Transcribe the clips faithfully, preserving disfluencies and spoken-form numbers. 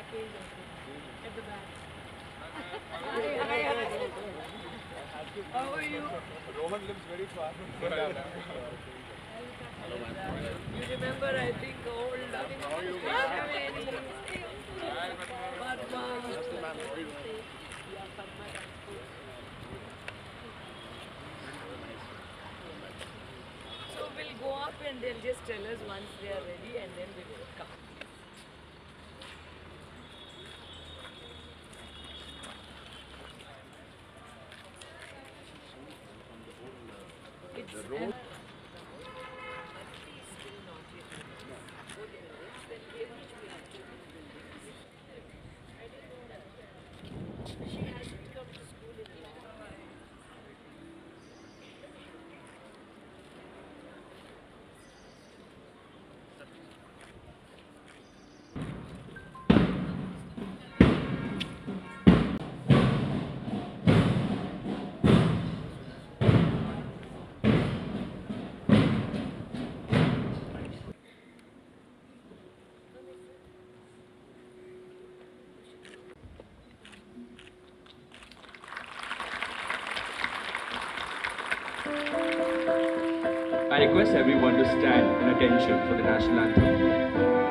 At the back. Hi, hi, hi. How are you? Roman lives very far. You remember, I think, old How are you? So we'll go up and they'll just tell us once they are ready and then we will come. It's an still not yet. Then they teach me actually. I didn't know that. She hasn't come to school in a long time. I request everyone to stand in attention for the national anthem.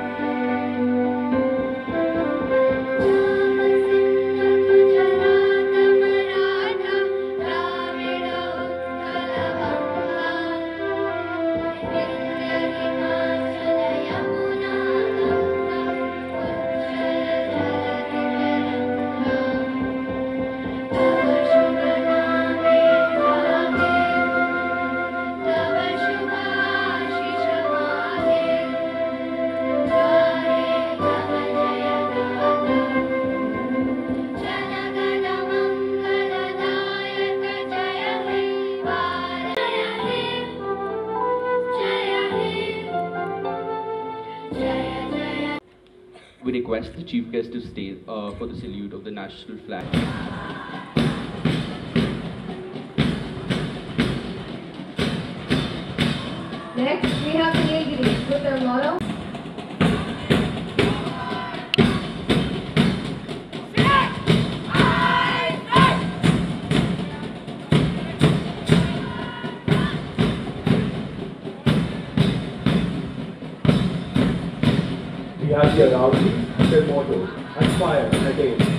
We request the chief guest to stay uh, for the salute of the national flag. Next, we have the Nilgiris with their motto. We have the Arousal, their motto, Aspire and Attain.